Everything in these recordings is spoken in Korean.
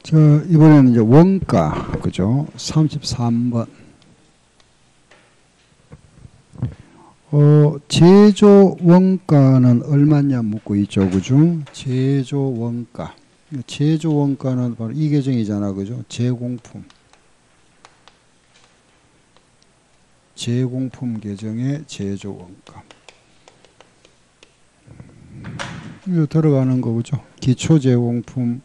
자, 이번에는 이제 원가, 그죠? 33번. 제조 원가는 얼마냐 묻고 있죠, 그죠? 제조 원가. 제조 원가는 바로 이 계정이잖아, 그죠? 제공품. 제공품 계정의 제조 원가. 이거 들어가는 거, 그죠? 기초 제공품,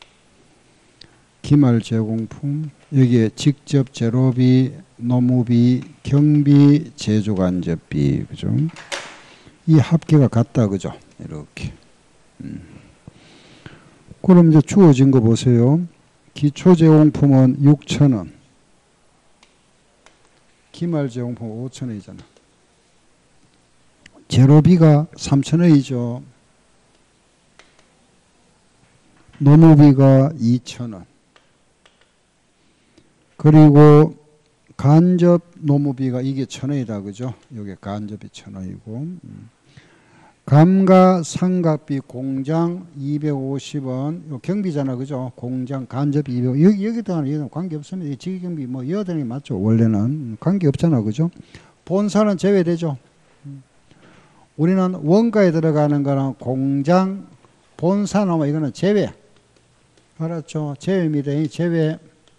기말 제공품, 여기에 직접 재료비, 노무비, 경비, 제조간접비, 그죠? 이 합계가 같다, 그죠? 이렇게. 그럼 이제 주어진 거 보세요. 기초 제공품은 6,000원. 기말 제공품 5,000원이잖아. 재료비가 3,000원이죠. 노무비가 2,000원. 그리고 간접 노무비가 이게 1,000원이다, 그죠? 이게 간접이 1,000원이고, 감가상각비 공장 250원, 요 경비잖아, 그죠? 공장 간접 200원. 여기다는 관계 없습니다. 직위경비 뭐 이어야 되는 게 맞죠? 원래는 관계 없잖아, 그죠? 본사는 제외되죠. 우리는 원가에 들어가는 거는 공장, 본사나 뭐 이거는 제외. 알았죠? 제외입니다. 제외.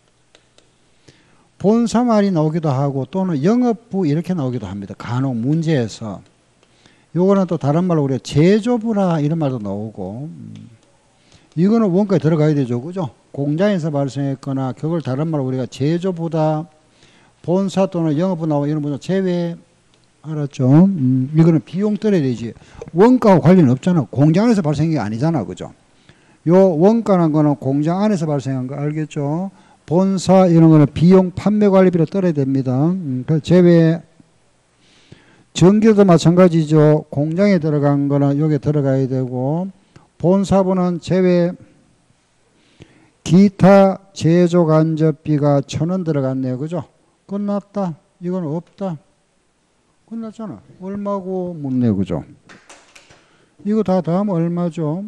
본사 말이 나오기도 하고 또는 영업부 이렇게 나오기도 합니다. 간혹 문제에서. 요거는 또 다른 말로 우리가 제조부라 이런 말도 나오고, 이거는 원가에 들어가야 되죠, 그죠? 공장에서 발생했거나 그걸 다른 말로 우리가 제조부다, 본사 또는 영업부 나오고 이런 분은 제외. 알았죠? 이거는 비용 떨어야 되지. 원가와 관련 없잖아. 공장 안에서 발생한 게 아니잖아, 그죠? 요 원가라는 거는 공장 안에서 발생한 거 알겠죠? 본사 이런 거는 비용 판매 관리비로 떨어야 됩니다. 그 제외. 전기도 마찬가지죠. 공장에 들어간 거는 여기에 들어가야 되고, 본사부는 제외. 기타 제조 간접비가 1,000원 들어갔네요, 그죠? 끝났다. 이건 없다. 끝났잖아. 얼마고 묻네, 그죠? 이거 다 더하면 얼마죠?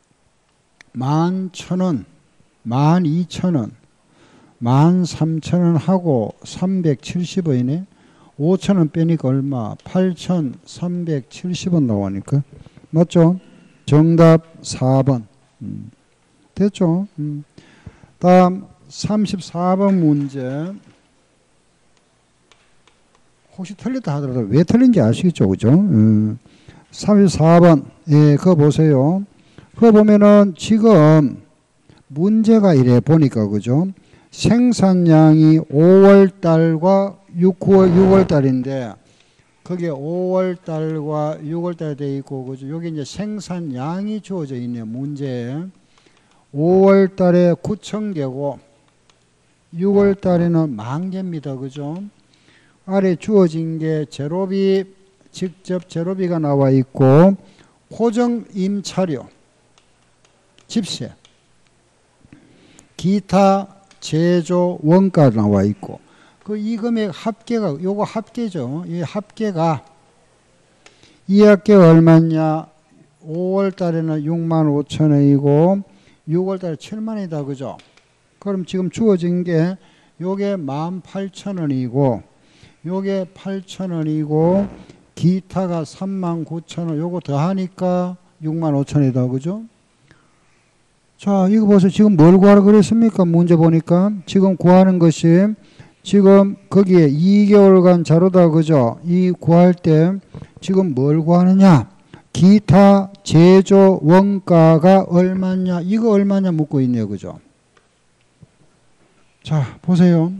11,000원, 12,000원, 13,000원 하고 370원이네. 5,000원 빼니까 얼마? 8,370원 나오니까. 맞죠? 정답 4번. 됐죠? 다음 34번 문제. 혹시 틀렸다 하더라도 왜 틀린지 아시겠죠? 그죠? 34번. 예, 그거 보세요. 그거 보면은 지금 문제가 이래 보니까, 그죠? 생산량이 5월달과 6월달인데, 거기에 5월달과 6월달에 돼 있고, 그죠? 여기 이제 생산량이 주어져 있네요, 문제에. 5월달에 9,000개고, 6월달에는 10,000개입니다, 그죠? 아래 주어진 게 재료비, 직접 재료비가 나와 있고, 고정 임차료, 집세, 기타 제조 원가 나와 있고, 그 이 금액 합계가, 요거 합계죠. 이 합계가, 이 합계가 얼마냐? 5월 달에는 65,000원이고, 6월 달에 7만원이다, 그죠? 그럼 지금 주어진 게, 요게 18,000원이고, 요게 8,000원이고, 기타가 39,000원, 요거 더하니까 65,000원이다, 그죠? 자, 이거 보세요. 지금 뭘 구하라 그랬습니까? 문제 보니까. 지금 구하는 것이, 지금 거기에 2개월간 자료다, 그죠? 이 구할 때 지금 뭘 구하느냐? 기타 제조 원가가 얼마냐? 이거 얼마냐 묻고 있네요, 그죠? 자, 보세요.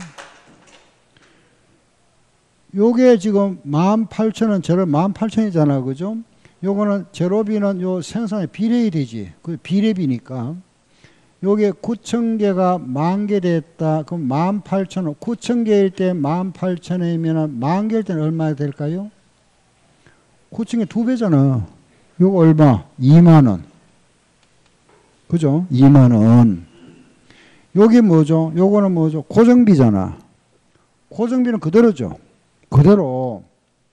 요게 지금 18,000원, 재료 18,000원이잖아, 그죠? 요거는 재료비는 요 생산에 비례이 되지. 그 비례비니까. 요게 9,000개가 10,000개 됐다. 그럼 18,000원. 9,000개일 때 18,000원이면 10,000개일 때는 얼마 될까요? 9,000개 2배잖아. 요거 얼마? 2만원. 그죠? 2만원. 요게 뭐죠? 요거는 뭐죠? 고정비잖아. 고정비는 그대로죠. 그대로.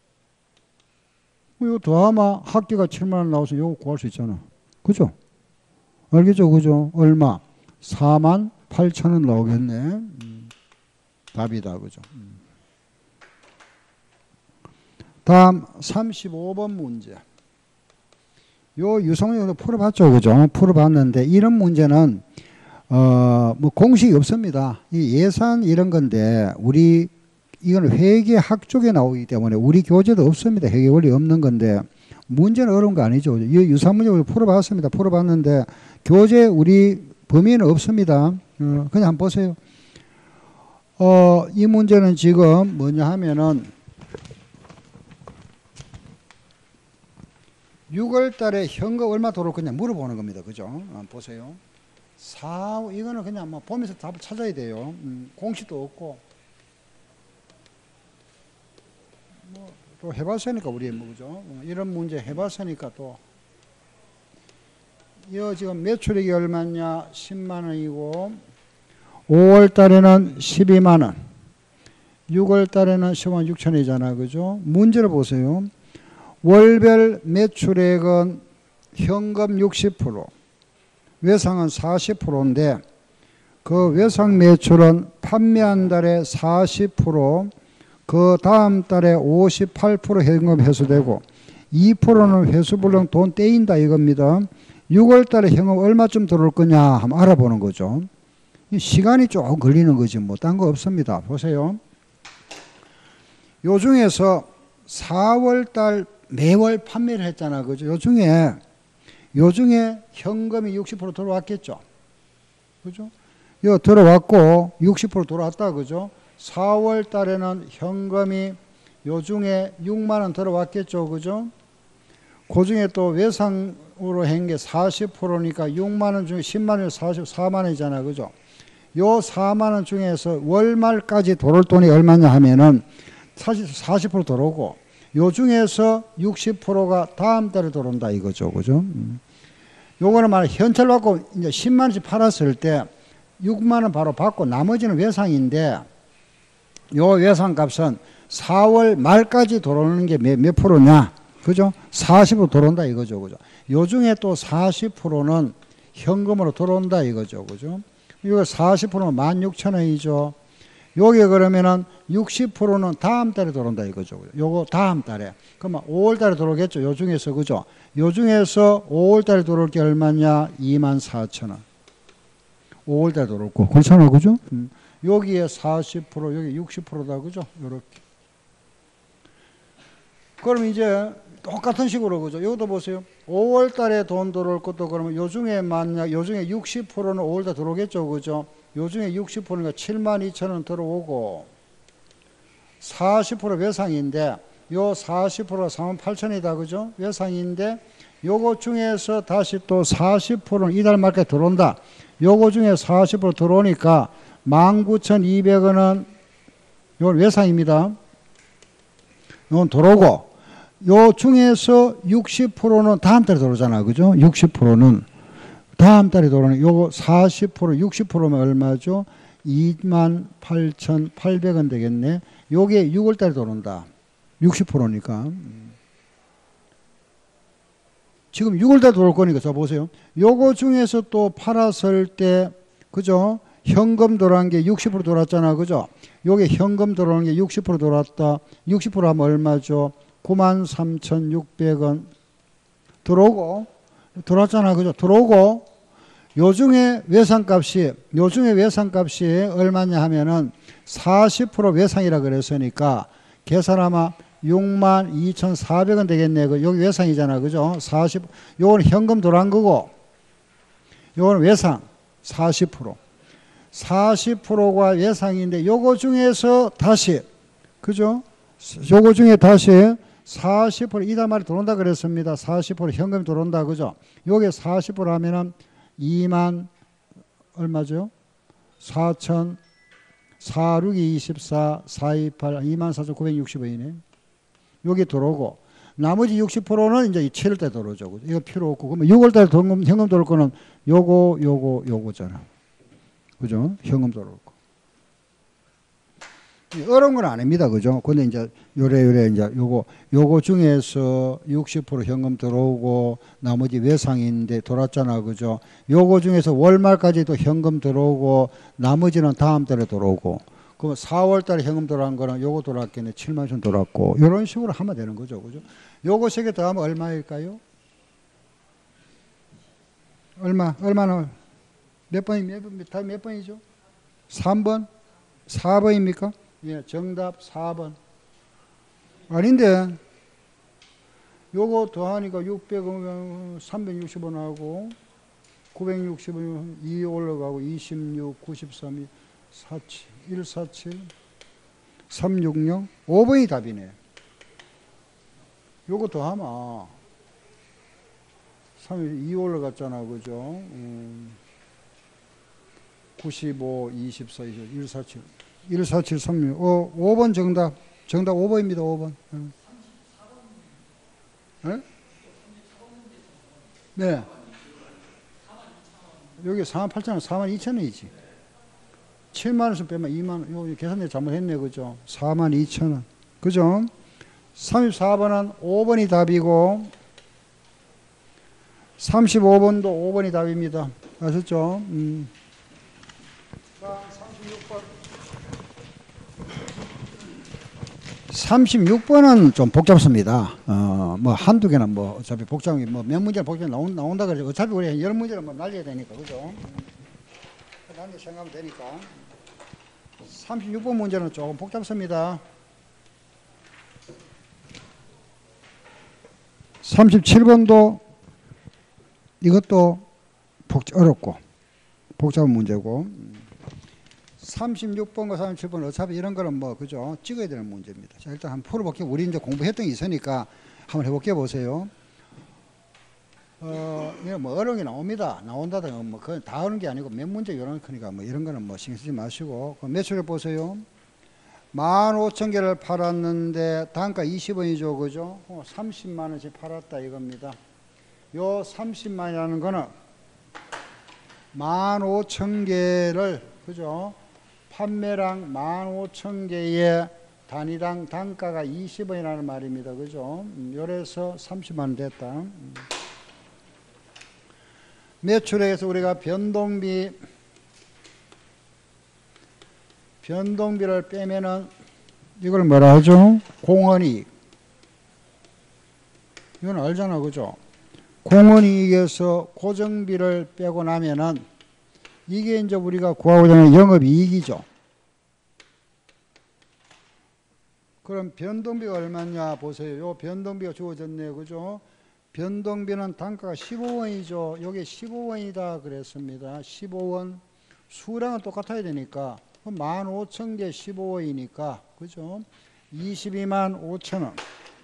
이거 더하면 합계가 7만원 나와서 이거 구할 수 있잖아. 그죠? 알겠죠? 그죠? 얼마? 4만 8,000원 나오겠네. 답이다. 그죠? 다음 35번 문제. 요 유성적으로 풀어봤죠. 그죠? 풀어봤는데 이런 문제는 뭐 공식이 없습니다. 이 예산 이런 건데 우리 이건 회계학 쪽에 나오기 때문에 우리 교재도 없습니다. 회계 원리 없는 건데 문제는 어려운 거 아니죠. 이 유사 문제 우리 풀어봤습니다. 풀어봤는데 교재 우리 범위는 없습니다. 그냥 한번 보세요. 이 문제는 지금 뭐냐 하면은 6월 달에 현금 얼마 들어올 거냐 물어보는 겁니다. 그죠? 보세요. 이거는 그냥 뭐 보면서 답을 찾아야 돼요. 공식도 없고. 뭐 또 해봤으니까 우리 뭐 그죠? 이런 문제 해봤으니까 또. 이 지금 매출액이 얼마냐? 10만 원이고 5월 달에는 12만 원. 6월 달에는 10만 6천 원이잖아. 그죠? 문제를 보세요. 월별 매출액은 현금 60%, 외상은 40%인데 그 외상 매출은 판매한 달에 40%, 그 다음 달에 58% 현금 회수되고 2%는 회수불능 돈 떼인다 이겁니다. 6월 달에 현금 얼마쯤 들어올 거냐 한번 알아보는 거죠. 시간이 조금 걸리는 거지 뭐 딴 거 없습니다. 보세요. 요 중에서 4월 달 매월 판매를 했잖아. 그죠? 요 중에 현금이 60% 들어왔겠죠. 그죠? 요 들어왔고 60% 들어왔다. 그죠? 4월 달에는 현금이 요 중에 6만 원 들어왔겠죠. 그죠? 그 중에 또 외상으로 한 게 40%니까 6만 원 중에 10만 원이 44만 원이잖아. 그죠? 요 4만 원 중에서 월말까지 들어올 돈이 얼마냐 하면은 사실 40% 들어오고 요 중에서 60%가 다음 달에 들어온다 이거죠. 그죠? 요거는 말 현찰 받고 이제 10만 원씩 팔았을 때 6만 원 바로 받고 나머지는 외상인데 요 외상 값은 4월 말까지 들어오는 게 몇 프로냐? 그죠? 40% 들어온다 이거죠. 그죠? 요 중에 또 40%는 현금으로 들어온다 이거죠. 그죠? 이거 40%는 16,000원이죠. 요게 그러면은 60%는 다음 달에 들어온다 이거죠. 요거 다음 달에. 그러면 5월 달에 들어오겠죠. 요 중에서 그죠? 요 중에서 5월 달에 들어올 게 얼마냐? 24,000원. 5월 달에 들어올고. 그렇잖아. 그죠? 여기에 40%, 여기 60%다. 그죠? 요렇게. 그럼 이제 똑같은 식으로 그죠? 이것도 보세요. 5월 달에 돈 들어올 것도 그러면 요 중에 만약 요 중에 60%는 5월 달에 들어오겠죠. 그죠? 요 중에 60%가 72,000원 들어오고 40% 외상인데 요 40%가 48,000원이다. 그죠? 외상인데 요거 중에서 다시 또 40%는 이달 말까지 들어온다. 요거 중에 40% 들어오니까 19,200원은 요건 외상입니다. 요건 들어오고 요 중에서 60%는 다음 달에 들어오잖아. 그죠? 60%는 다음 달에 들어오는 요거 40% 60%면 얼마죠? 28,800원 되겠네. 요게 6월 달에 들어온다. 60%니까. 지금 6월 달에 들어올 거니까 자 보세요. 요거 중에서 또 팔았을 때 그죠? 현금 들어간 게 60% 들어왔잖아. 그죠? 요게 현금 들어오는 게 60% 들어왔다. 60% 하면 얼마죠? 93,600원 들어오고 들어왔잖아. 그죠? 들어오고 요중에 외상값이 얼마냐 하면은 40% 외상이라 그랬으니까 계산하면 62,400원 되겠네. 여기 외상이잖아. 그죠? 40, 요거는 현금 들어간 거고 요거는 외상 40%. 40%가 외상인데 요거 중에서 다시 그죠? 요거 중에 다시 40% 이달 말에 들어온다 그랬습니다. 40% 현금이 들어온다. 그죠? 요게 40% 하면은 2만 얼마죠? 4천 46이 24 428 24,960원이네. 여기 들어오고 나머지 60%는 이제 7월 때 들어오죠. 그죠? 이거 필요 없고 그러면 6월 달에 현금 들어올 거는 요거잖아. 그죠? 현금 들어올 거. 어려운 건 아닙니다. 그죠? 근데 이제 요래 이제 요거 중에서 60% 현금 들어오고 나머지 외상인데 돌았잖아. 그죠? 요거 중에서 월말까지도 현금 들어오고 나머지는 다음 달에 들어오고 그럼 4월 달에 현금 들어간 거는 요거 돌았겠네. 7만 원 돌았고 요런 식으로 하면 되는 거죠. 그죠? 요거 세 개 더하면 얼마일까요? 얼마나 몇 번이죠? 3번? 4번입니까? 예, 정답 4번. 아닌데, 요거 더하니까 600원, 360원 하고, 960원, 2 올라가고, 26, 93, 47, 147, 360, 5번이 답이네. 요거 더하면, 2 올라갔잖아, 그죠? 95, 24, 147. 14736. 5번 정답. 정답 5번입니다. 5번. 네? 네. 여기 48,000원, 42,000원이지. 7만원씩 빼면 2만원. 요 계산내 잘못했네. 그죠? 42,000원. 그죠? 34번은 5번이 답이고, 35번도 5번이 답입니다. 아셨죠? 자, 36번은 좀 복잡습니다. 뭐 한두 개는 뭐 어차피 복잡이 뭐 몇 문제는 복잡이 나온다 그러죠. 어차피 우리 10문제는 뭐 날려야 되니까. 그죠? 나중에 생각하면 되니까. 36번 문제는 조금 복잡습니다. 37번도 이것도 어렵고 복잡한 문제고 36번과 37번 어차피 이런 거는 뭐 그죠 찍어야 되는 문제입니다. 자, 일단 한번 풀어볼게요. 우리 이제 공부했던 게 있으니까 한번 해볼게요. 보세요. 뭐 어려운 게 나옵니다. 나온다든가 뭐 그건 다 어려운 게 아니고 몇 문제 이런 거니까 뭐 이런 거는 뭐 신경 쓰지 마시고 매출을 보세요. 15,000개를 팔았는데 단가 20원이죠. 그죠? 30만 원씩 팔았다 이겁니다. 요 30만이라는 거는 15,000개를 그죠? 판매량 15,000개의 단위당 단가가 20원이라는 말입니다. 그죠? 요래서 30만 원 됐다. 매출액에서 우리가 변동비를 빼면은 이걸 뭐라 하죠? 공헌이익. 이건 알잖아. 그죠? 공헌이익에서 고정비를 빼고 나면은 이게 이제 우리가 구하고자 하는 영업이익이죠. 그럼 변동비가 얼마냐 보세요. 요 변동비가 주어졌네요. 그죠? 변동비는 단가가 15원이죠. 요게 15원이다 그랬습니다. 15원. 수량은 똑같아야 되니까 15,000개 15원이니까 그죠? 22만 5천원.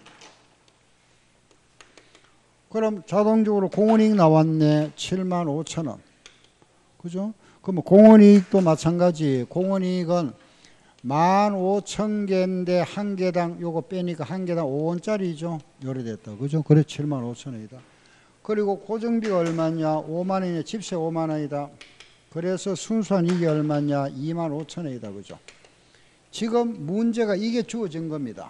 그럼 자동적으로 공헌이익 나왔네. 7만 5천원. 그죠? 그럼 공헌이익도 마찬가지. 공헌이익은 15,000개인데 한 개당 요거 빼니까 한 개당 5원짜리죠. 요래 됐다. 그죠? 그래 7만 5천원이다. 그리고 고정비가 얼마냐? 5만 원이냐? 집세 5만 원이다. 그래서 순수한 이익이 얼마냐? 2만 5천원이다. 그죠? 지금 문제가 이게 주어진 겁니다.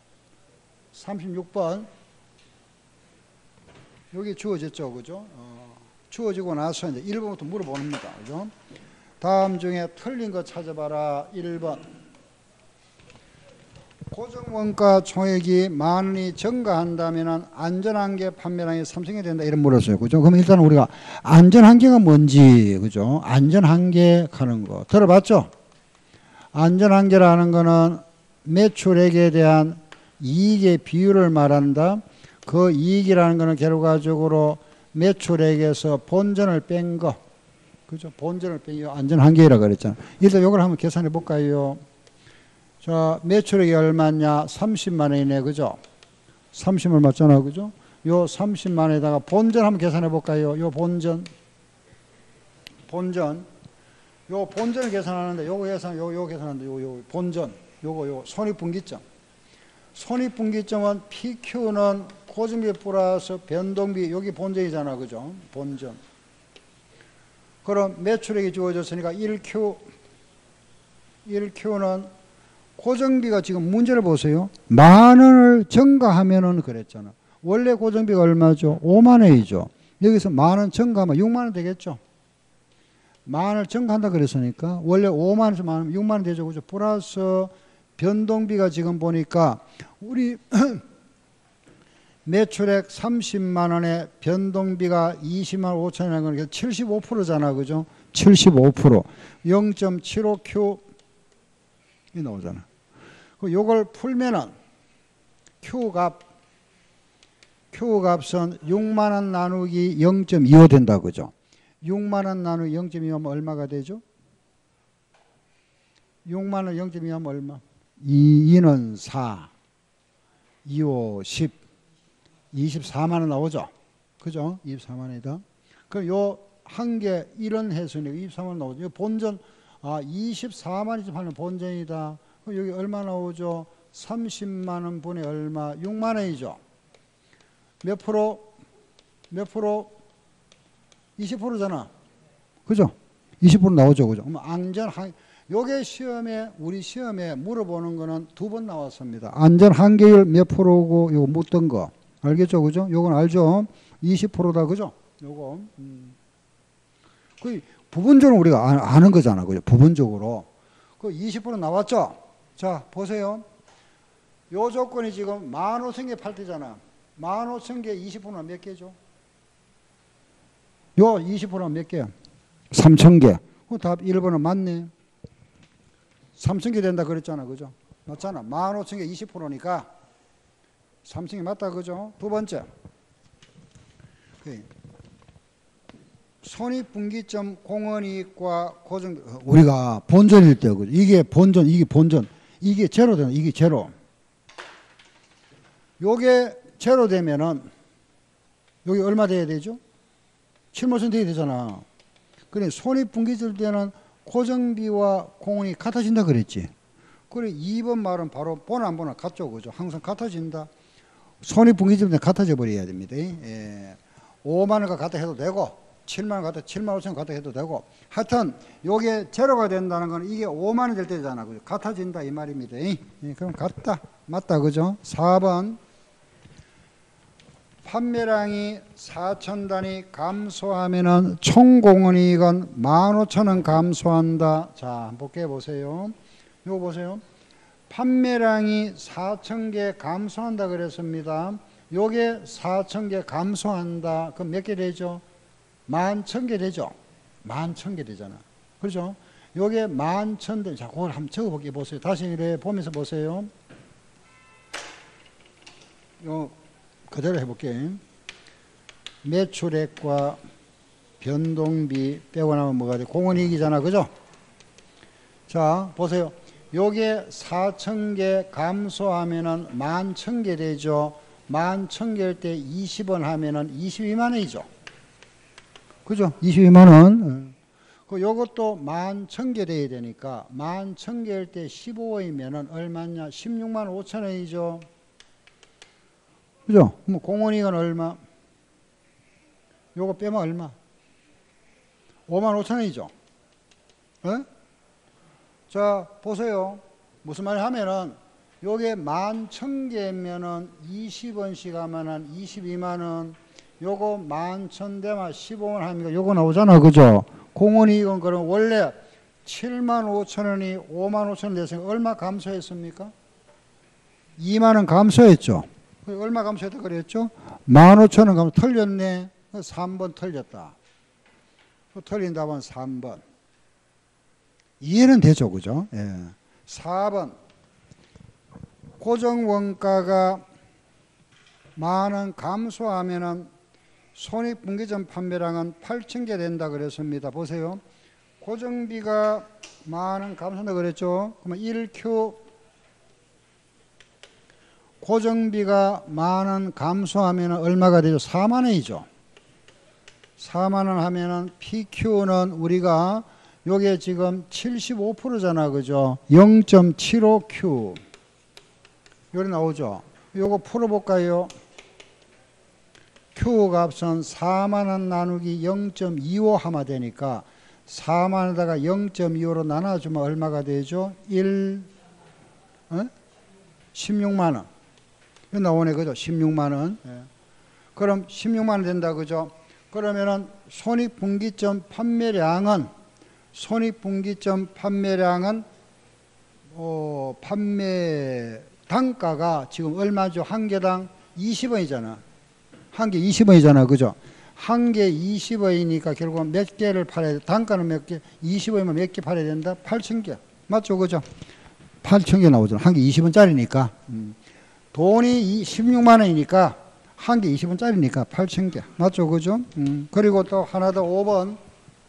36번. 여기 주어졌죠. 그죠? 주어지고 나서 이제 1번부터 물어보는 겁니다. 그죠? 다음 중에 틀린 거 찾아봐라. 1번. 고정원가 총액이 만 원이 증가한다면 안전한계 판매량이 3승이 된다. 이런 물었어요. 그죠? 그럼 일단 우리가 안전한계가 뭔지, 그죠? 안전한계 하는 거. 들어봤죠? 안전한계라는 거는 매출액에 대한 이익의 비율을 말한다. 그 이익이라는 거는 결과적으로 매출액에서 본전을 뺀 거. 그죠? 본전을 뺀 거 안전한계라고 그랬잖아. 일단 이걸 한번 계산해 볼까요? 자, 매출액이 얼마냐? 30만 원이네. 그죠? 30만 맞잖아. 그죠? 요 30만 원에다가 본전 한번 계산해 볼까요? 요 본전. 요 본전을 계산하는데 요거 계산, 요 계산하는데 요 본전. 요거 손익분기점. 손익분기점은 PQ는 고정비 플러스 변동비. 여기 본전이잖아. 그죠? 본전. 그럼 매출액이 주어졌으니까 1Q는 고정비가 지금 문제를 보세요. 10,000원을 증가하면은 그랬잖아. 원래 고정비가 얼마죠? 50,000원이죠. 여기서 10,000원 증가하면 60,000원 되겠죠. 10,000원을 증가한다 그랬으니까 원래 50,000원에서 10,000원, 60,000원 되죠. 그죠? 플러스 변동비가 지금 보니까 우리 매출액 30만 원에 변동비가 20만 5천 원이라는 건 75%잖아. 그죠? 75%. 0.75Q 이 나오잖아. 요걸 풀면은 Q값은 6만 원 나누기 0.25 된다. 그죠? 6만 원 나누기 0.25하면 얼마가 되죠? 6만 원 0.25하면 얼마? 2는 4, 2, 5, 10, 24만 원 나오죠? 그죠? 24만 원이다. 그럼 요 한 개 이런 횟수니까 24만 원 나오죠. 본전 24만 원쯤 하면 본전이다. 그럼 여기 얼마 나오죠? 30만 원 분의 얼마? 6만 원이죠. 몇 프로? 몇 프로? 20%잖아. 그죠? 20% 나오죠. 그죠? 그럼 요게 우리 시험에 물어보는 거는 2번 나왔습니다. 안전 한계율 몇 프로고 요거 묻던 거. 알겠죠? 그죠? 요건 알죠? 20%다. 그죠? 요거. 그 부분적으로 우리가 아는 거잖아. 그죠? 부분적으로. 그 20% 나왔죠? 자, 보세요. 요 조건이 지금 15,000개 팔 때잖아. 15,000개 20%는 몇 개죠? 요 20%는 몇 개야? 3,000개. 그 답 1번은 맞네. 3,000개 된다 그랬잖아. 그죠? 맞잖아. 15,000개 20%니까 3,000개 맞다. 그죠? 두 번째. 손익분기점 공헌이익과 고정 우리가 본전일 때 그죠? 이게 본전 이게 제로 되는 이게 제로. 요게 제로 되면은 여기 얼마 돼야 되죠? 7% 돼야 되잖아. 그래 손익분기점 때는 고정비와 공헌이 같아진다 그랬지. 그래 2번 말은 바로 보나 안 보나 같죠. 그죠? 항상 같아진다. 손익분기점 때는 같아져 버려야 됩니다. 5만 원과 같아 해도 되고 7만 원 같아 7만 5천 원 같아 해도 되고 하여튼 요게 제로가 된다는 건 이게 5만 원 될 때잖아. 그죠? 같아진다 이 말입니다. 그럼 같다. 맞다. 그죠? 4번 판매량이 4,000단위 감소하면은 총공헌이익은 15,000원 감소한다. 자, 한번 볼게요. 보세요. 요거 보세요. 판매량이 4,000개 감소한다 그랬습니다. 요게 4,000개 감소한다. 그럼 몇 개 되죠? 11,000개 되죠? 11,000개 되잖아. 그렇죠? 요게 11,000개. 자, 그걸 한번 적어볼게요. 보세요. 다시 이래 보면서 보세요. 요 그대로 해볼게요. 매출액과 변동비 빼고 나면 뭐가 돼? 공헌이익이잖아. 그죠? 자, 보세요. 요게 4,000개 감소하면은 11,000개 되죠. 11,000개일 때 20원 하면은 22만 원이죠. 그죠? 22만 원. 요것도 11,000개 돼야 되니까 11,000개일 때 15원이면은 얼마냐? 16만 5천 원이죠. 그죠? 뭐 공헌이익은 얼마? 요거 빼면 얼마? 5만 5천 원이죠. 어? 자, 보세요. 무슨 말 하면은 요게 11,000개면은 20원씩 하면은 22만 원. 요거 11,000대만 15원 하니까 요거 나오잖아. 그죠? 공헌이익은 그럼 원래 7만 5천 원이 5만 5천 원 됐으니까 얼마 감소했습니까? 2만 원 감소했죠. 얼마 감소했다 그랬죠? 15,000원 감소. 틀렸네. 3번 틀렸다. 틀린 답은 3번. 이해는 되죠. 그죠? 예. 4번. 고정원가가 10,000원 감소하면은 손익분기점 판매량은 8,000개 된다 그랬습니다. 보세요. 고정비가 10,000원 감소한다 그랬죠? 그러면 1Q 고정비가 10,000원 감소하면 얼마가 되죠? 4만 원이죠. 4만 원 하면은 PQ는 우리가 요게 지금 75%잖아. 그죠? 0.75Q. 요리 나오죠? 요거 풀어볼까요? Q 값은 4만 원 나누기 0.25 하면 되니까 4만 원에다가 0.25로 나눠주면 얼마가 되죠? 1 어? 16만 원. 이거 나오네, 그죠? 16만 원. 예. 그럼 16만 원 된다, 그죠? 그러면은 손익분기점 판매량은 판매 단가가 지금 얼마죠? 한 개당 20원이잖아. 한 개 20원이잖아, 그죠? 한 개 20원이니까 결국은 몇 개를 팔아야 돼? 단가는 몇 개? 20원이면 몇 개 팔아야 된다? 8,000개. 맞죠, 그죠? 8,000개 나오잖아. 한 개 20원짜리니까. 돈이 16만 원이니까 한 개 20원짜리니까 8,000개. 맞죠, 그죠? 그리고 또 하나 더 5번.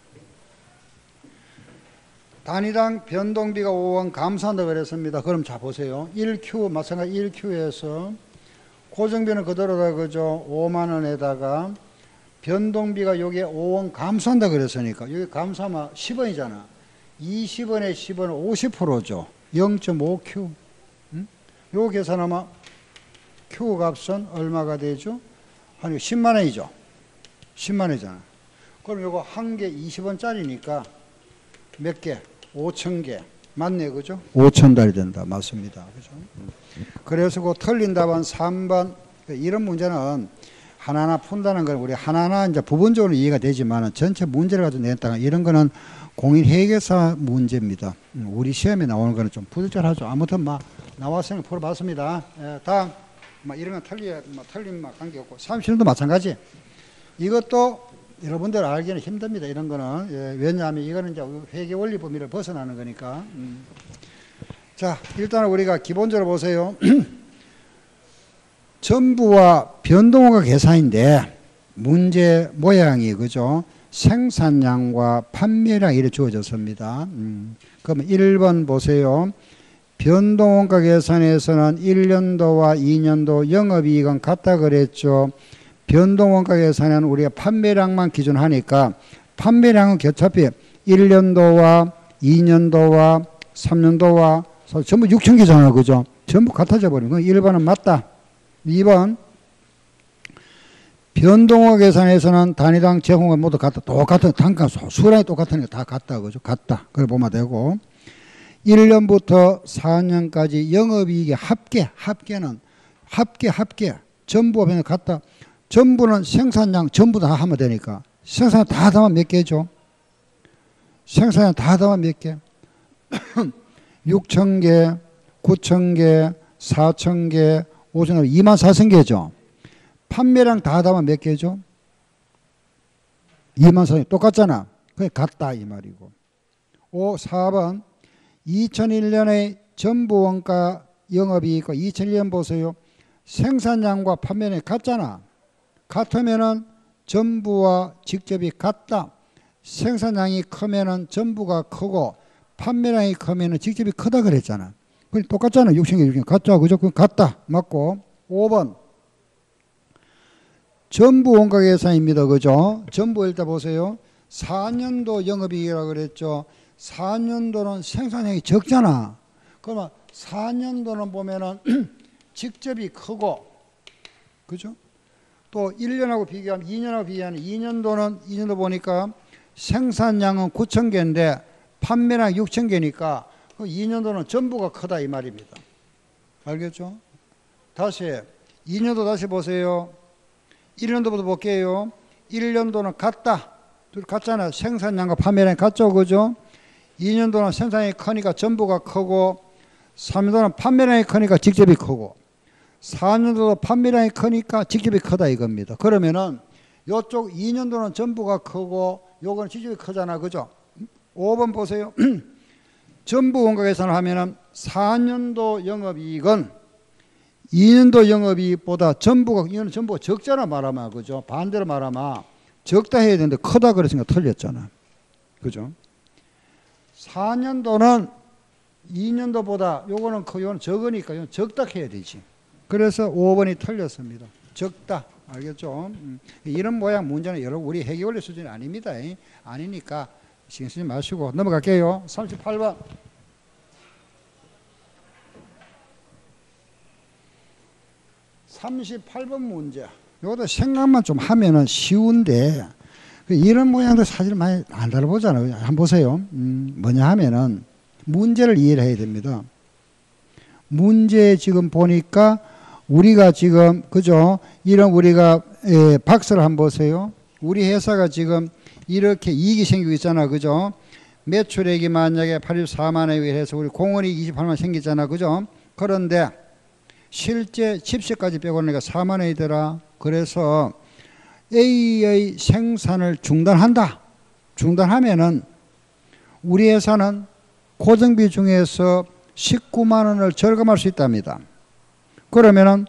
단위당 변동비가 5원 감소한다고 그랬습니다. 그럼 자 보세요. 1Q 마찬가지 1Q에서 고정비는 그대로다, 그죠? 5만 원에다가 변동비가 여기에 5원 감소한다 그랬으니까 여기 감소하면 10원이잖아. 20원에 10원은 50%죠. 0.5Q. 요 계산하면 Q 값은 얼마가 되죠? 한 10만 원이죠. 10만 원이잖아. 그럼 요거 한 개 20원짜리니까 몇 개? 5,000개. 맞네, 그죠? 5,000달이 된다. 맞습니다. 그죠? 그래서 그 틀린 답은 3번. 이런 문제는 하나하나 푼다는 건 우리 하나하나 이제 부분적으로 이해가 되지만 전체 문제를 가지고 냈다가 이런 거는 공인회계사 문제입니다. 우리 시험에 나오는 거는 좀 부적절하죠. 아무튼 막 나왔으니까 풀어봤습니다. 예, 다음. 이런 건 틀리면 관계없고. 30년도 마찬가지. 이것도 여러분들 알기는 힘듭니다. 이런 거는. 예, 왜냐하면 이거는 이제 회계 원리 범위를 벗어나는 거니까. 자, 일단 우리가 기본적으로 보세요. 전부와 변동원가 계산인데 문제 모양이 그죠? 생산량과 판매량 이렇게 주어졌습니다. 그러면 1번 보세요. 변동원가 계산에서는 1년도와 2년도 영업이익은 같다 그랬죠. 변동원가 계산은 우리가 판매량만 기준하니까 판매량은 어차피 1년도와 2년도와 3년도와 전부 6,000개잖아, 그죠? 전부 같아져 버리는 거. 1번은 맞다. 2번 변동원가 계산에서는 단위당 제공은 모두 같다. 똑같은 단가 수량이 똑같으니까 다 같다, 그죠? 같다. 그걸 보면 되고 1년부터 4년까지 영업이익의 합계는 합계 전부 하면 같다. 전부는 생산량 전부 다 하면 되니까 생산량 다 하면 몇 개죠? 생산량 다 하면 몇 개? 6,000개, 9,000개, 4,000개, 5,000개, 24,000개죠. 판매량 다 하면 몇 개죠? 24,000개. 똑같잖아. 그게 같다 이 말이고. 4번 2001년의 전부원가 영업이익과 2001년 보세요. 생산량과 판매량이 같잖아. 같으면은 전부와 직접이 같다. 생산량이 크면은 전부가 크고 판매량이 크면은 직접이 크다 그랬잖아. 그게 똑같잖아. 6,000개, 6,000개. 같죠? 그죠? 그럼 같다. 맞고. 5번. 전부 원가 계산입니다. 그죠? 전부 일단 보세요. 4년도 영업이익이라고 그랬죠. 4년도는 생산량이 적잖아. 그러면 4년도는 보면은 직접이 크고, 그죠? 또 1년하고 비교하면 2년하고 비교하면 2년도 보니까 생산량은 9,000개인데 판매량 6,000개니까 2년도는 전부가 크다 이 말입니다. 알겠죠? 다시 2년도 다시 보세요. 1년도부터 볼게요. 1년도는 같다. 둘 같잖아요. 생산량과 판매량이 같죠, 그죠? 2년도는 생산량이 크니까 전부가 크고 3년도는 판매량이 크니까 직접이 크고 4년도도 판매량이 크니까 직접이 크다 이겁니다. 그러면은 이쪽 2년도는 전부가 크고 요거는 직접이 크잖아, 그죠? 5번 보세요. 전부 원가 계산을 하면은 4년도 영업이익은 2년도 영업이익보다 이거는 전부가 적잖아 말하면, 그죠? 반대로 말하면 적다 해야 되는데 크다 그랬으니까 틀렸잖아, 그죠? 4년도는 2년도보다 요거는 적으니까 이건 적다 해야 되지. 그래서 5번이 틀렸습니다. 적다. 알겠죠? 이런 모양 문제는 여러분 우리 회계원리 수준이 아닙니다. 아니니까 신경 쓰지 마시고 넘어갈게요. 38번. 38번 문제. 이것도 생각만 좀 하면은 쉬운데 이런 모양도 사실 많이 안 다뤄보잖아요. 한번 보세요. 뭐냐 하면은 문제를 이해를 해야 됩니다. 문제 지금 보니까 우리가 지금 그죠? 이런 우리가 박스를 한번 보세요. 우리 회사가 지금 이렇게 이익이 생기고 있잖아. 그죠? 매출액이 만약에 84만 원에 해서 우리 공원이 28만 원 생기잖아. 그죠? 그런데 실제 집세까지 빼고는 4만 원이더라. 그래서 A의 생산을 중단한다. 중단하면은 우리 회사는 고정비 중에서 19만 원을 절감할 수 있답니다. 그러면은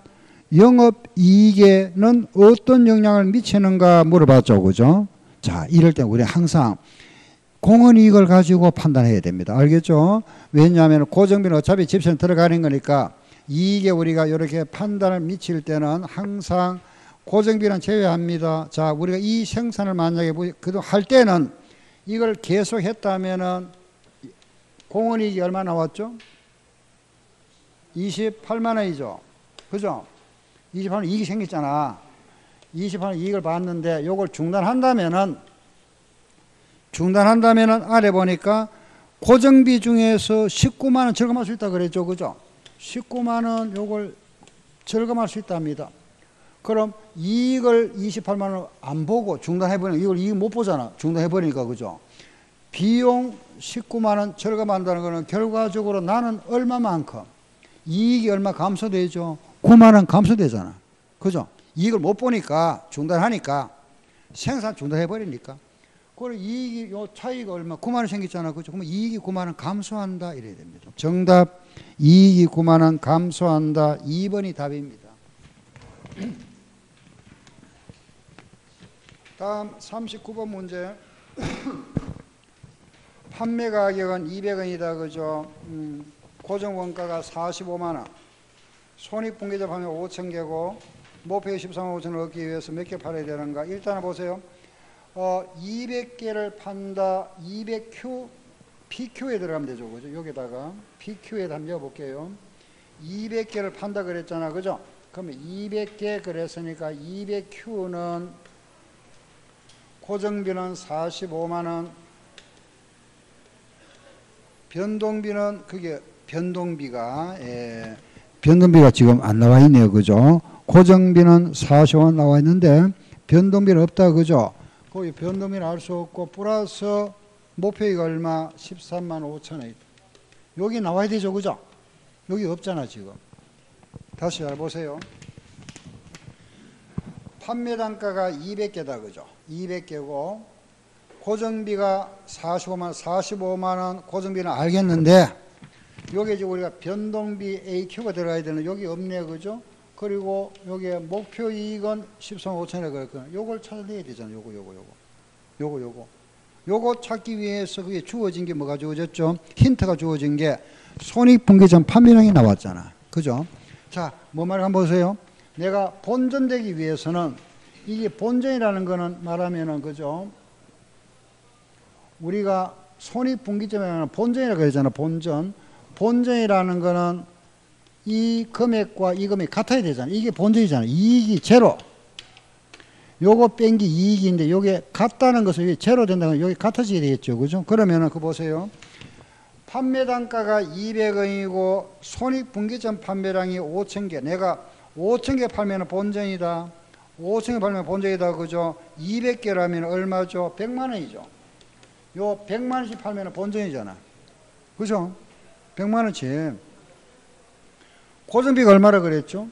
영업이익에는 어떤 영향을 미치는가 물어봤죠. 그죠? 자, 이럴 때 우리 항상 공헌이익을 가지고 판단해야 됩니다. 알겠죠? 왜냐하면 고정비는 어차피 집세는 들어가는 거니까 이익에 우리가 이렇게 판단을 미칠 때는 항상 고정비는 제외합니다. 자, 우리가 이 생산을 만약에 할 때는 이걸 계속 했다면은 공헌이익이 얼마 나왔죠? 28만 원이죠. 그죠? 28만 원 이익이 생겼잖아. 28만 원 이익을 봤는데 요걸 중단한다면은 아래 보니까 고정비 중에서 19만 원 절감할 수 있다 그랬죠. 그죠? 19만 원 요걸 절감할 수 있답니다. 그럼 이익을 28만 원 안 보고 중단해버리니까 이걸 이익 못 보잖아. 중단해버리니까. 그죠? 비용 19만 원 절감한다는 거는 결과적으로 나는 얼마만큼 이익이 얼마 감소되죠? 9만 원 감소되잖아. 그죠? 이익을 못 보니까 중단하니까 생산 중단해버리니까 그리고 이익이 요 차이가 얼마 9만 원 생겼잖아. 그죠? 그러면 이익이 9만 원 감소한다 이래야 됩니다. 정답 이익이 9만 원 감소한다. 2번이 답입니다. 다음 39번 문제. 판매 가격은 200원이다. 그죠? 고정 원가가 45만 원. 손익분기점 하면 5,000개고 목표의 13만 5천을 얻기 위해서 몇 개 팔아야 되는가? 일단은 보세요. 200개를 판다. 200Q, PQ에 들어가면 되죠. 그죠? 여기다가 PQ에 한번 넣어볼게요. 200개를 판다 그랬잖아. 그죠? 그러면 200개 그랬으니까 200Q는 고정비는 45만 원. 변동비는 그게 변동비가 지금 안 나와 있네요. 그죠? 고정비는 45만 나와 있는데 변동비는 없다. 그죠? 거기 변동비는 알 수 없고 플러스 목표이가 얼마? 13만 5천 원. 여기 나와야 되죠. 그죠? 여기 없잖아 지금. 다시 잘 보세요. 판매 단가가 200개다. 그죠? 200개고 고정비가 45만 원 고정비는 알겠는데 여기 이제 우리가 변동비 AQ가 들어가야 되는 여기 없네. 그죠? 그리고 여기에 목표 이익은 13만 5천에 그랬거든요. 요걸 찾아내야 되잖아요. 요거 찾기 위해서 그게 주어진 게 뭐가 주어졌죠? 힌트가 주어진 게 손익분기점 판매량이 나왔잖아. 그죠? 자, 뭐 말 한번 보세요. 내가 본전되기 위해서는 이게 본전이라는 거는 말하면은 그죠? 우리가 손익분기점에는 본전이라고 그러잖아. 본전이라는 거는 이 금액과 이 금액이 같아야 되잖아. 이게 본전이잖아. 이익이 제로. 요거 뺀 게 이익인데 요게 같다는 것은 이게 제로 된다는 건 여기 같아지게 되겠죠. 그죠? 그러면은 그 보세요. 판매 단가가 200원이고 손익분기점 판매량이 5,000개. 내가 5,000개 팔면 본전이다. 5,000개 팔면 본전이다. 그죠? 200개라면 얼마죠? 100만 원이죠. 요 100만 원씩 팔면 본전이잖아. 그죠? 100만 원치. 고정비가 얼마라 그랬죠?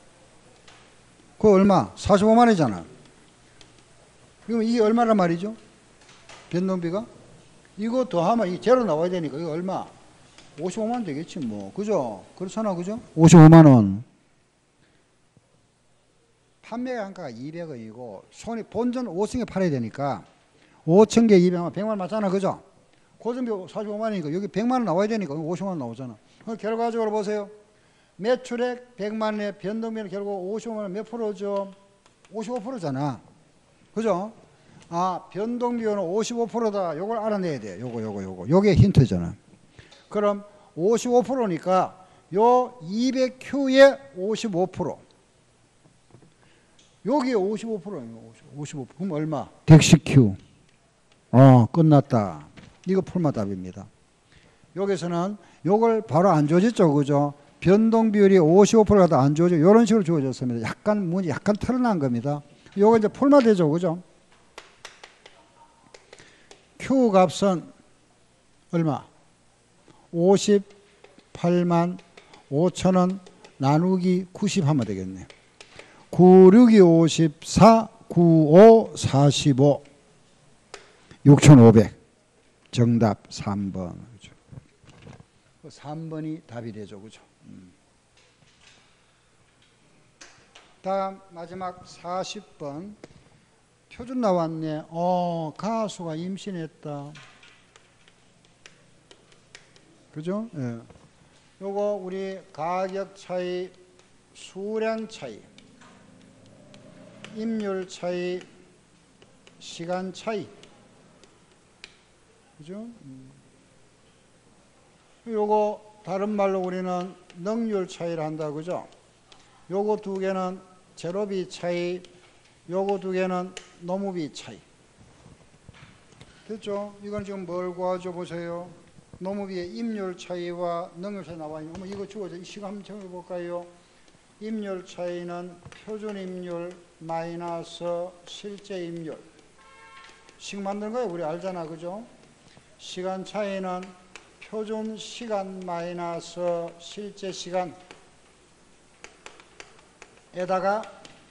그 얼마? 45만 원이잖아. 그럼 이게 얼마란 말이죠? 변동비가? 이거 더하면 이 제로 나와야 되니까 이거 얼마? 55만 원 되겠지 뭐. 그죠? 그렇잖아. 그죠? 55만 원. 판매 단가가 200원이고 본전 5,000개 팔아야 되니까 5,000개 200만 100만 원 맞잖아. 그죠? 고정비 45만 원이니까 여기 100만 원 나와야 되니까 50만 원 나오잖아. 결과적으로 보세요. 매출액 100만 원에 변동비는 결국 55만 원 몇 프로죠? 55%잖아. 그죠? 아, 변동비는 55%다. 요걸 알아내야 돼. 요게 힌트잖아. 그럼 55%니까 요 200Q의 55%. 여기에 55%예요. 55%. 그럼 얼마? 110Q. 끝났다. 이거 풀마 답입니다. 여기서는 요걸 바로 안 줘졌죠. 그죠? 변동 비율이 55%가 더 안 주어져. 이런 식으로 주어졌습니다. 약간 문제, 약간 털어난 겁니다. 요거 이제 풀만 되죠, 그죠? Q 값은 얼마? 58만 5천원 나누기 90 하면 되겠네. 96이 54, 95, 45, 6,500. 정답 3번. 그죠? 3번이 답이 되죠, 그죠? 다음 마지막 40번. 표준 나왔네. 가수가 임신했다. 그죠? 예. 요거 우리 가격 차이, 수량 차이, 임률 차이, 시간 차이. 그죠? 요거 다른 말로 우리는 능률 차이를 한다. 그죠? 요거 두 개는 제로비 차이, 요거 두 개는 노무비 차이. 됐죠? 이건 지금 뭘 구하죠? 보세요. 노무비의 임률 차이와 능률 차이 나와 있는 거. 이거 주어져. 이 시간 한번 적어볼까요? 임률 차이는 표준 임률 마이너스 실제 임률. 식 만드는 거예요. 우리 알잖아. 그죠? 시간 차이는 표준 시간 마이너스 실제 시간 에다가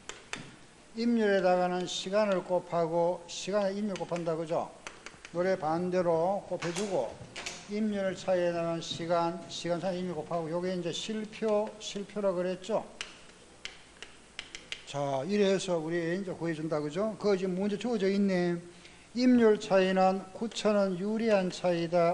임률에다가는 시간을 곱하고 시간에 임률 곱한다. 그죠? 노래 반대로 곱해주고 임률 차이에다가는 시간 차이 임률 곱하고 요게 이제 실표라 그랬죠? 자, 이래서 우리 이제 구해준다. 그죠? 그거 지금 문제 주어져 있네. 임률 차이는 9,000원 유리한 차이다.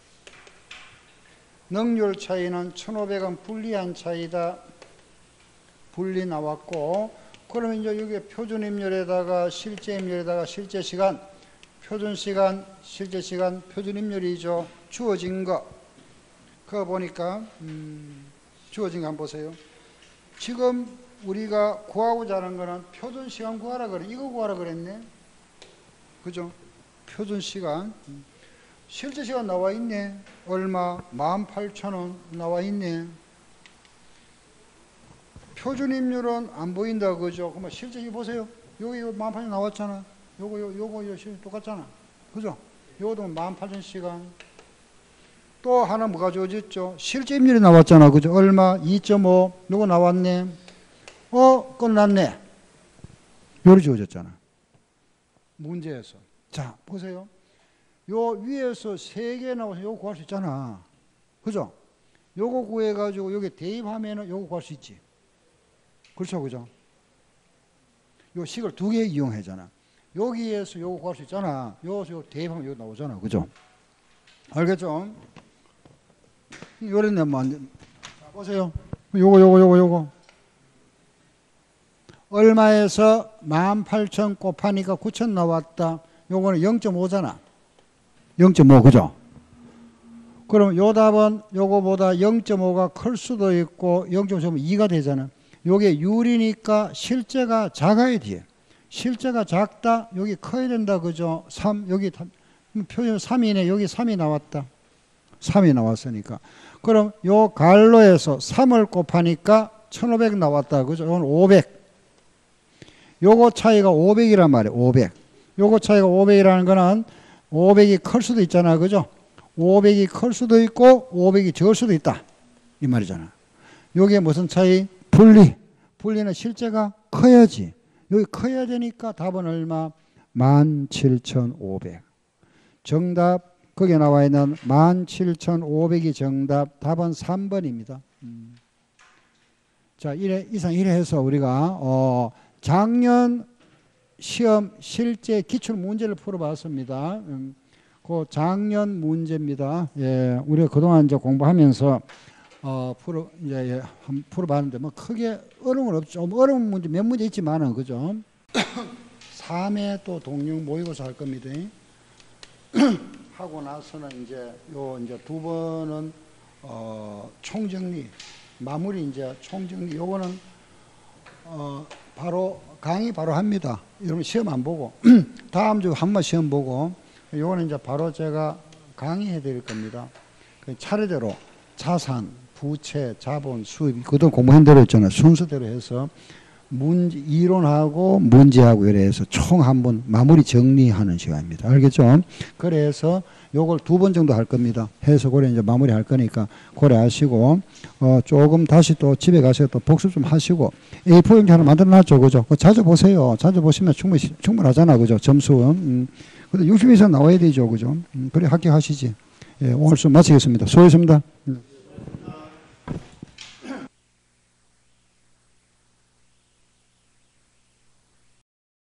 능률 차이는 1,500원 불리한 차이다. 분리 나왔고, 그러면 이제 여기 표준 임률에다가 실제 임률에다가 실제 시간, 표준 시간, 실제 시간, 표준 임률이죠. 주어진 거. 그거 보니까, 주어진 거 한번 보세요. 지금 우리가 구하고자 하는 거는 표준 시간 구하라 그래. 이거 구하라 그랬네. 그죠? 표준 시간. 실제 시간 나와 있네. 얼마? 18,000원 나와 있네. 표준 임률은 안 보인다. 그죠? 그러면 실제 이거 보세요. 여기 18,000원 나왔잖아. 요거 똑같잖아. 그죠? 요것도 18,000시간. 또 하나 뭐가 주어졌죠? 실제 임률이 나왔잖아. 그죠? 얼마? 2.5. 요거 나왔네. 끝났네. 요리 주어졌잖아. 문제에서. 자, 보세요. 요 위에서 3개 나와서 요거 구할 수 있잖아. 그죠? 요거 구해가지고 여기 대입하면은 요거 구할 수 있지. 그렇죠, 그죠? 요 식을 2개 이용하잖아. 여기에서 요거 구할 수 있잖아. 요거 대입하면 요거 나오잖아. 그죠? 알겠죠? 요런 내면 안 돼. 자, 보세요. 요거. 얼마에서 18,000 곱하니까 9,000 나왔다. 요거는 0.5잖아. 0.5, 그죠? 그럼 요 답은 요거보다 0.5가 클 수도 있고 0.5면 2가 되잖아. 요게 유리니까 실제가 작아야 돼. 실제가 작다. 여기 커야 된다. 그죠? 3, 여기 표현 3이네. 여기 3이 나왔다. 3이 나왔으니까. 그럼 요 갈로에서 3을 곱하니까 1,500 나왔다. 그죠? 이건 500. 요거 차이가 500이란 말이에요. 500. 요거 차이가 500이라는 거는 500이 클 수도 있잖아. 그죠? 500이 클 수도 있고 500이 적을 수도 있다. 이 말이잖아. 요게 무슨 차이? 분리. 분리는 실제가 커야지. 여기 커야 되니까 답은 얼마? 17,500. 정답 거기에 나와 있는 17,500이 정답. 답은 3번입니다. 자, 이상 이래 해서 우리가 작년 시험 실제 기출 문제를 풀어봤습니다. 그 작년 문제입니다. 예, 우리가 그동안 이제 공부하면서 풀어봤는데 뭐 크게 어려운 건 없죠. 어려운 문제 몇 문제 있지만은 그죠. 3회 또 동영 모의고사 할 겁니다. 하고 나서는 이제 이제 두 번은 총정리 마무리 이제 총정리 요거는 바로 강의 바로 합니다. 여러분 시험 안 보고 다음 주 한번 시험 보고 요거는 이제 바로 제가 강의해 드릴 겁니다. 차례대로 자산, 부채, 자본, 수입, 그동안 공부한 대로 했잖아요. 순서대로 해서 문제, 이론하고 문제하고 이래 해서 총 한번 마무리 정리하는 시간입니다. 알겠죠? 그래서 요걸 2번 정도 할 겁니다. 해서 그래 이제 마무리 할 거니까 그래 하시고, 조금 다시 또 집에 가서 또 복습 좀 하시고, A4 용지 하나 만들어 놨죠. 그죠? 그거 자주 보세요. 자주 보시면 충분하잖아. 그죠? 점수. 근데 60 이상 나와야 되죠. 그죠? 그래 합격하시지. 예, 오늘 수업 마치겠습니다. 수고하셨습니다.